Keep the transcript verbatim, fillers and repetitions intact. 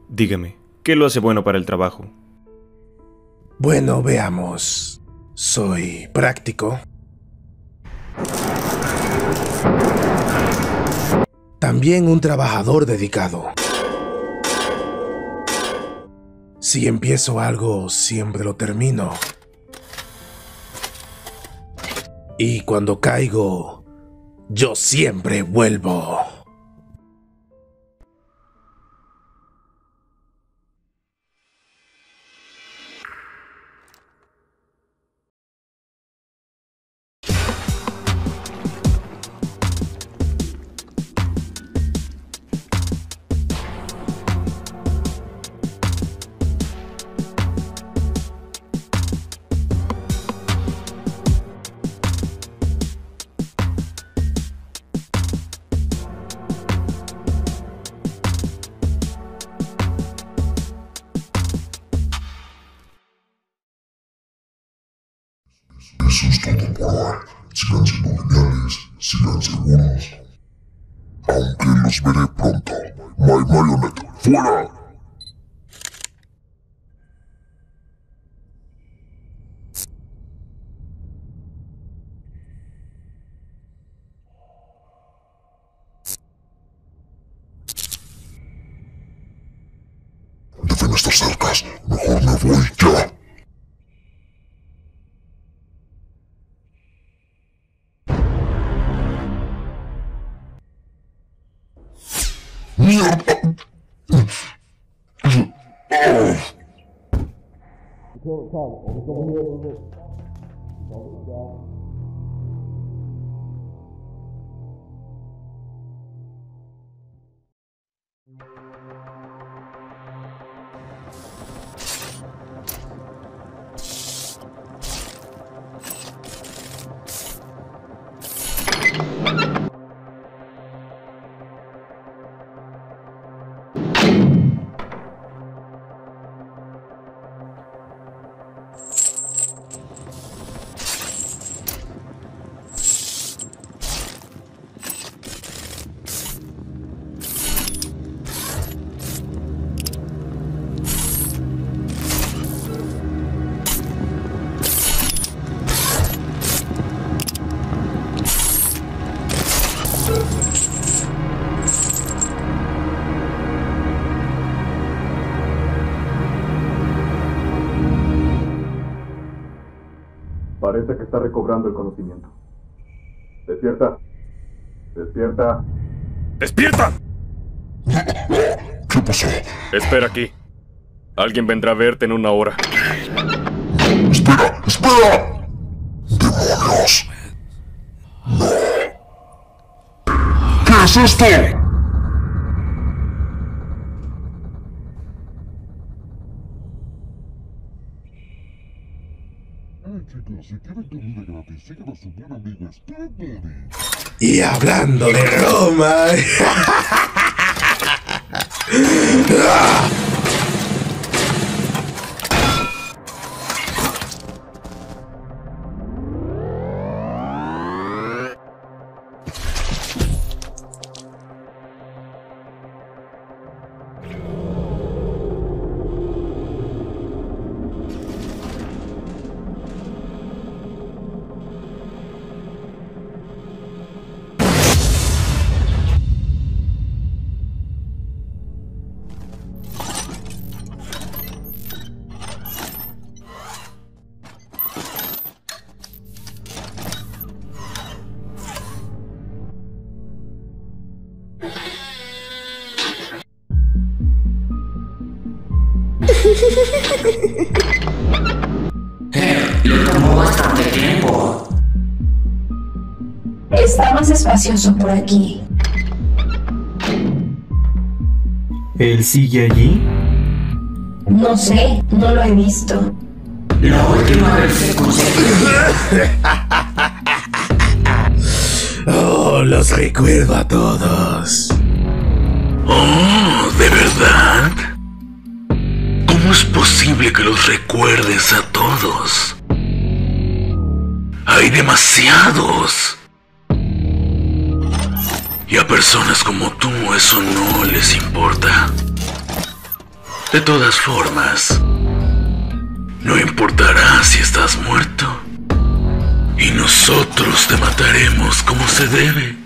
Dígame, ¿qué lo hace bueno para el trabajo? Bueno, veamos. Soy práctico. También un trabajador dedicado. Si empiezo algo, siempre lo termino. Y cuando caigo, yo siempre vuelvo. Eso es todo por hoy. Sigan siendo geniales, sigan seguros. Aunque los veré pronto. My Marionette, ¡fuera! Deben estar cerca. Mejor me voy ya. ¡Mierda! Parece que está recobrando el conocimiento. Despierta. Despierta. ¡Despierta! ¿Qué pasó? Espera aquí. Alguien vendrá a verte en una hora. ¡Espera! ¡Espera! ¡Demonios! ¡No! ¿Qué es esto? Chicos, si quieren comida gratis, sigan a su buen amigo Stone Buddy. Y hablando de Roma... Eh, le tomó bastante tiempo. Está más espacioso por aquí. ¿Él sigue allí? No sé, no lo he visto. La última vez se conseguía. Oh, los recuerdo a todos. Oh, ¿de verdad? ¿Cómo es posible que los recuerdes a todos? Hay demasiados. Y a personas como tú eso no les importa. De todas formas, no importará si estás muerto. Y nosotros te mataremos como se debe.